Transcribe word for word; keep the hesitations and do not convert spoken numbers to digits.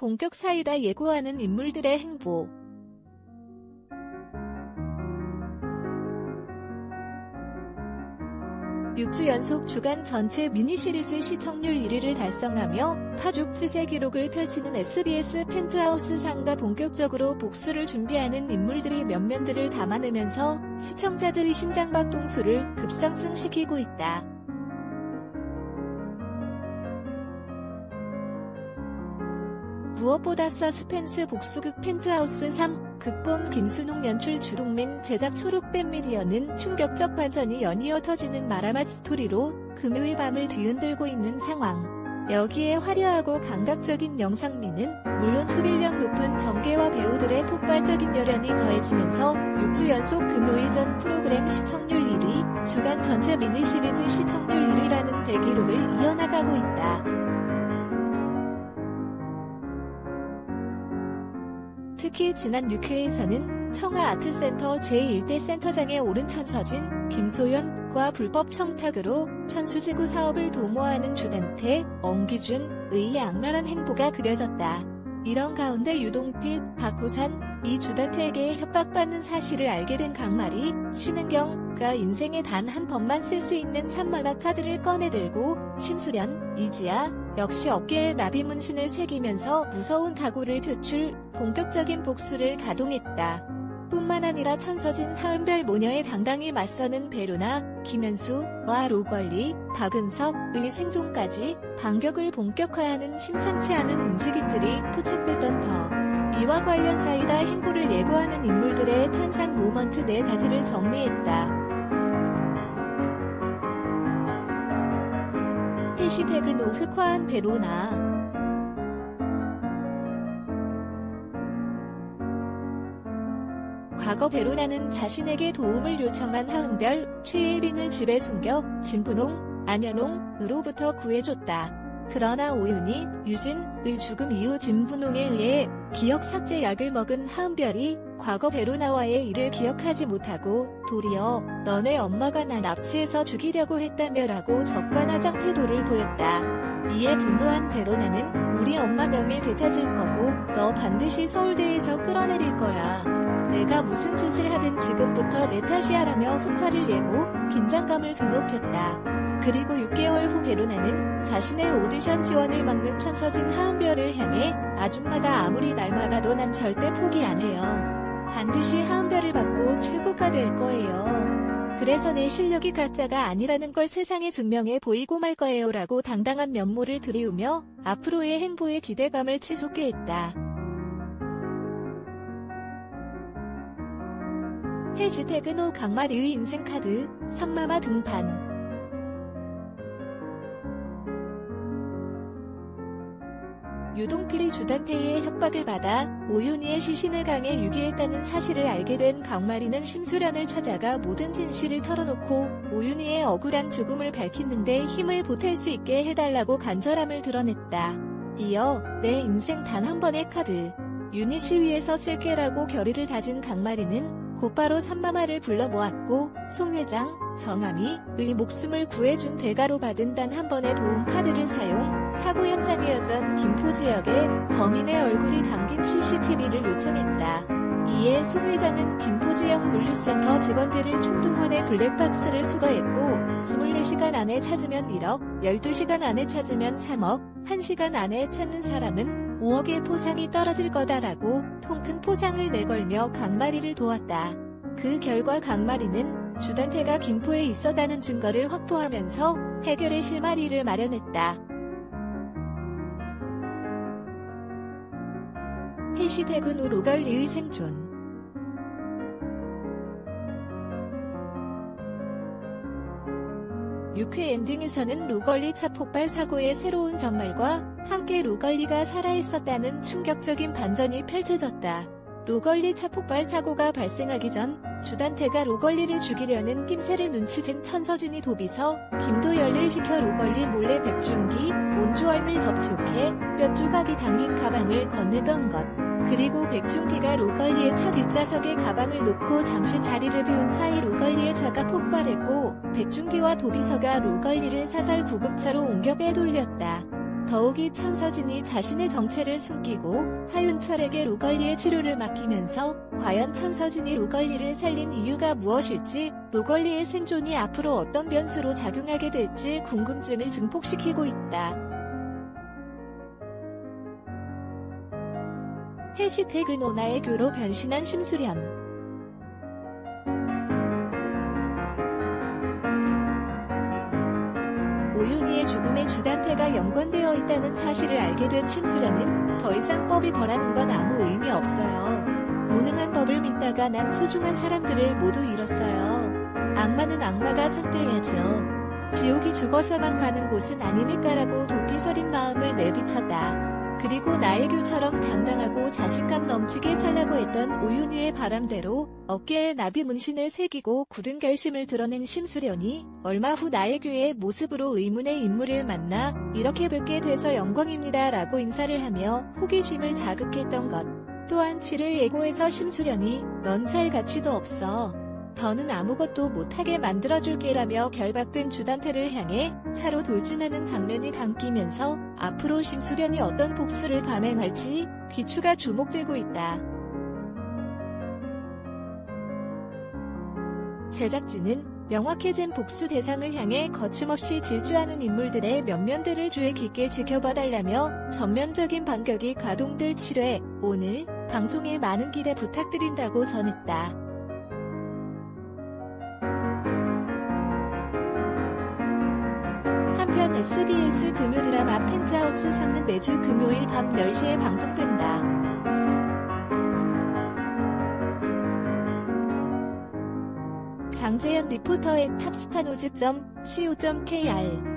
본격 사이다 예고하는 인물들의 행보. 육 주 연속 주간 전체 미니시리즈 시청률 일 위를 달성하며 파죽지세 기록을 펼치는 에스비에스 펜트하우스 상과 본격적으로 복수를 준비하는 인물들이 면면들을 담아내면서 시청자들의 심장박동수를 급상승시키고 있다. 무엇보다 서스펜스 복수극 펜트하우스 삼, 극본 김순옥 연출 주동민 제작 초록뱀 미디어는 충격적 반전이 연이어 터지는 마라맛 스토리로 금요일 밤을 뒤흔들고 있는 상황. 여기에 화려하고 감각적인 영상미는 물론 흡입력 높은 전개와 배우들의 폭발적인 열연이 더해지면서 육 주 연속 금요일 전 프로그램 시청률 일 위, 주간 전체 미니시리즈 시청률 일 위라는 대기록을 이어나가고 있다. 특히 지난 육 회에서는 청아아트센터 제일 대 센터장에 오른 천서진, 김소연과 불법 청탁으로 천수지구 사업을 도모하는 주단태, 엄기준의 악랄한 행보가 그려졌다. 이런 가운데 유동필, 박호산, 이 주단태에게 협박받는 사실을 알게 된 강마리, 신은경가 인생에 단 한 번만 쓸 수 있는 삼만화 카드를 꺼내들고 심수련, 이지아, 역시 어깨에 나비문신을 새기면서 무서운 각오를 표출, 본격적인 복수를 가동했다. 뿐만 아니라 천서진 하은별 모녀에 당당히 맞서는 베로나, 김현수와 로걸리, 박은석의 생존까지 반격을 본격화하는 심상치 않은 움직임들이 포착됐던 터. 이와 관련 사이다 행보를 예고하는 인물들의 탄산 모먼트 네 가지를 정리했다. 해시태그 노흑화한 베로나. 과거 베로나는 자신에게 도움을 요청한 하은별, 최예빈을 집에 숨겨 진분홍, 안현홍으로부터 구해줬다. 그러나 오윤희, 유진의 죽음 이후 진분홍에 의해 기억 삭제 약을 먹은 하은별이 과거 베로나와의 일을 기억하지 못하고 도리어 너네 엄마가 나 납치해서 죽이려고 했다며라고 적반하장 태도를 보였다. 이에 분노한 베로나는 우리 엄마 명예 되찾을 거고 너 반드시 서울대에서 끌어내릴 거야. 내가 무슨 짓을 하든 지금부터 내 탓이야라며 흑화를 내고 긴장감을 드높였다. 그리고 육 개월 후 베로나는 자신의 오디션 지원을 막는 천서진 하은별을 향해 아줌마가 아무리 날 막아도 난 절대 포기 안 해요. 반드시 하은별을 받고 최고가 될 거예요. 그래서 내 실력이 가짜가 아니라는 걸 세상에 증명해 보이고 말 거예요 라고 당당한 면모를 들이우며 앞으로의 행보에 기대감을 치솟게 했다. 해시태그 노 강마리의 인생카드, 선마마 등판. 유동필이 주단태의 협박을 받아 오윤희의 시신을 강에 유기했다는 사실을 알게 된 강마리는 심수련을 찾아가 모든 진실을 털어놓고 오윤희의 억울한 죽음을 밝히는데 힘을 보탤 수 있게 해달라고 간절함을 드러냈다. 이어 내 인생 단 한 번의 카드, 유니 시위에서 쓸게라고 결의를 다진 강마리는 곧바로 삼마마를 불러 모았고 송 회장, 정아미의 목숨을 구해준 대가로 받은 단 한 번의 도움 카드를 사용, 사고 현장이었던 김포 지역에 범인의 얼굴이 담긴 씨씨티비를 요청했다. 이에 송 회장은 김포 지역 물류센터 직원들을 총동원해 블랙박스를 수거했고 이십사 시간 안에 찾으면 일억, 열두 시간 안에 찾으면 삼억, 한 시간 안에 찾는 사람은 오억의 포상이 떨어질 거다라고 통큰 포상을 내걸며 강마리를 도왔다. 그 결과 강마리는 주단태가 김포에 있었다는 증거를 확보하면서 해결의 실마리를 마련했다. 해시태그 노 로걸리의 생존. 육 회 엔딩에서는 로걸리 차 폭발 사고의 새로운 전말과 함께 로걸리가 살아있었다는 충격적인 반전이 펼쳐졌다. 로걸리 차 폭발 사고가 발생하기 전 주단태가 로걸리를 죽이려는 낌새를 눈치챈 천서진이 도비서 김도열을 시켜 로걸리 몰래 백준기, 온주얼을 접촉해 뼈 조각이 담긴 가방을 건네던 것. 그리고 백준기가 로걸리의 차 뒷좌석에 가방을 놓고 잠시 자리를 비운 사이 로걸리의 차가 폭발했고 백준기와 도비서가 로걸리를 사설 구급차로 옮겨 빼돌렸다. 더욱이 천서진이 자신의 정체를 숨기고 하윤철에게 로걸리의 치료를 맡기면서 과연 천서진이 로걸리를 살린 이유가 무엇일지, 로걸리의 생존이 앞으로 어떤 변수로 작용하게 될지 궁금증을 증폭시키고 있다. 해시태그 노나의 교로 변신한 심수련. 오윤희의 죽음에 주단태가 연관되어 있다는 사실을 알게 된 심수련은 더 이상 법이 벌하는 건 아무 의미 없어요. 무능한 법을 믿다가 난 소중한 사람들을 모두 잃었어요. 악마는 악마가 상대해야죠. 지옥이 죽어서만 가는 곳은 아니니까라고 도끼서린 마음을 내비쳤다. 그리고 나의 교처럼 당당하고 자신감 넘치게 살라고 했던 오윤희의 바람대로 어깨에 나비 문신을 새기고 굳은 결심을 드러낸 심수련이 얼마 후 나의 교의 모습으로 의문의 인물을 만나 이렇게 뵙게 돼서 영광입니다 라고 인사를 하며 호기심을 자극했던 것. 또한 칠회 예고에서 심수련이 넌 살 가치도 없어. 더는 아무것도 못하게 만들어줄게라며 결박된 주단태를 향해 차로 돌진하는 장면이 담기면서 앞으로 심수련이 어떤 복수를 감행할지 귀추가 주목되고 있다. 제작진은 명확해진 복수 대상을 향해 거침없이 질주하는 인물들의 면면들을 주의 깊게 지켜봐달라며 전면적인 반격이 가동될 칠회 오늘 방송에 많은 기대 부탁드린다고 전했다. 한편 에스비에스 금요 드라마 펜트하우스 삼는 매주 금요일 밤 열 시에 방송된다. 장재현 리포터 앳 탑스타노즈 닷 씨오 닷 케이알